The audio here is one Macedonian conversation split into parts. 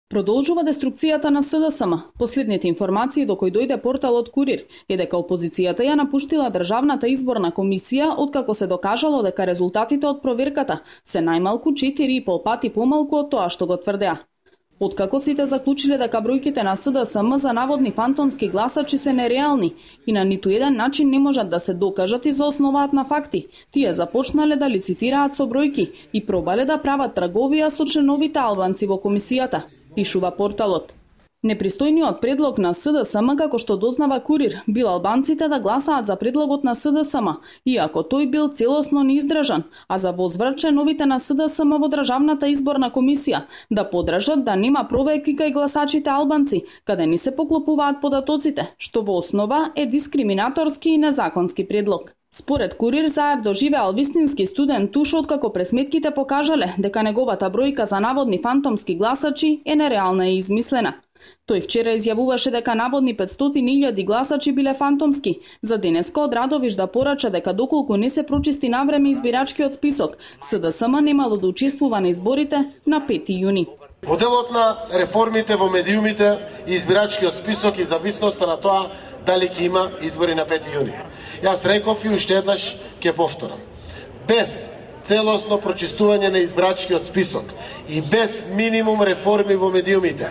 Продолжува деструкцијата на СДСМ. Последните информации до кои дојде порталот Курир е дека опозицијата ја напуштила Државната изборна комисија откако се докажало дека резултатите од проверката се најмалку 4,5 пати помалку од тоа што го тврдеа. Откако сите заклучиле дека бројките на СДСМ за наводни фантомски гласачи се нереални и на ниту еден начин не можат да се докажат и заосноваат на факти, тие започнале да лицитираат со бројки и пробале да прават трговија со членовите албанци во комисијата, пишува порталот. Непристојниот предлог на СДСМ, како што дознава Курир, бил албанците да гласаат за предлогот на СДСМ, иако тој бил целосно неиздржан, а за возврат членовите на СДСМ во Државната изборна комисија да подржат да нема проверки кај гласачите албанци, каде ни се поклопуваат податоците, што во основа е дискриминаторски и незаконски предлог. Според Курир, Заев доживеал вистински студен туш откако пресметките покажале дека неговата бројка за наводни фантомски гласачи е нереална и измислена. Тој вчера изјавуваше дека наводни 500.000 гласачи биле фантомски. За денеска од Радовиш да порача дека доколку не се прочисти навреме избирачкиот список, СДСМ немало да учествува на изборите на 5 јуни. Моделот на реформите во медиумите и избирачкиот список и зависноста на тоа дали ќе има избори на 5 јуни. Јас реков и уште еднаш ќе повторам. Без целосно прочистување на избирачкиот список и без минимум реформи во медиумите,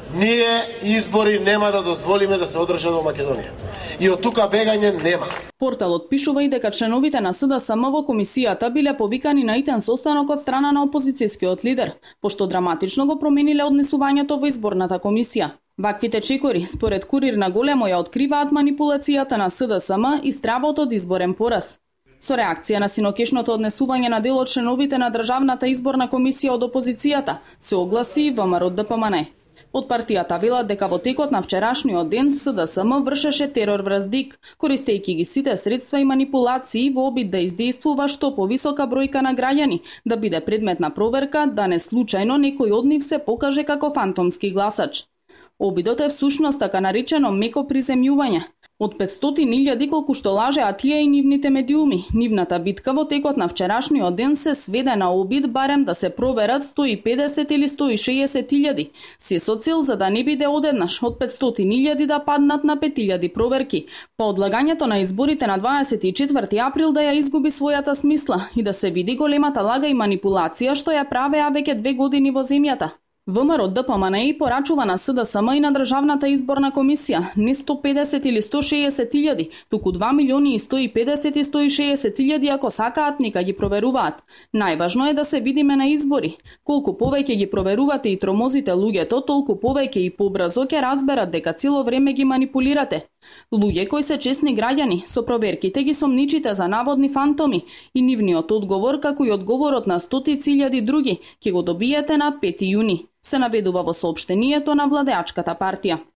ние избори нема да дозволиме да се одржат во Македонија. И од тука бегање нема. Порталот пишува и дека членовите на СДСМ во комисијата биле повикани на итен состанок од страна на опозицијскиот лидер, пошто драматично го промениле однесувањето во изборната комисија. Ваквите чекори, според Курир, на големо ја откриваат манипулацијата на СДСМ и стравот од изборен пораз. Со реакција на синокешното однесување на дел од членовите на Државната изборна комисија од опозицијата, се огласи и ВМРО ДПМН. Од партијата велат дека во текот на вчерашниот ден СДСМ вршеше терор врз ДИК, користејќи ги сите средства и манипулации во обид да издействува што повисока бројка на граѓани, да биде предмет на проверка, да не случајно некој од нив се покаже како фантомски гласач. Обидот е всушност така наречено меко приземјување. Од 500.000 колку што лажеа тие и нивните медиуми, нивната битка во текот на вчерашниот ден се сведе на обид барем да се проверат 150 или 160.000, се со цел за да не биде одеднаш од 500.000 да паднат на 5.000 проверки, па одлагањето на изборите на 24 април да ја изгуби својата смисла и да се види големата лага и манипулација што ја правеа веќе 2 години во земјата. ВМРО ДПМН и порачува на СДСМ и на Државната изборна комисија не 150 или 160.000, туку 2.150.000 и 160.000 ако сакаат нека ги проверуваат. Најважно е да се видиме на избори. Колку повеќе ги проверувате и тромозите луѓето, толку повеќе и побрзо ќе разберат дека цело време ги манипулирате. Луѓе кои се честни граѓани, со проверките ги сомничите за наводни фантоми и нивниот одговор, како и одговорот на стотици илјади други, ќе го добиете на 5 јуни, се наведува во соопштението на владеачката партија.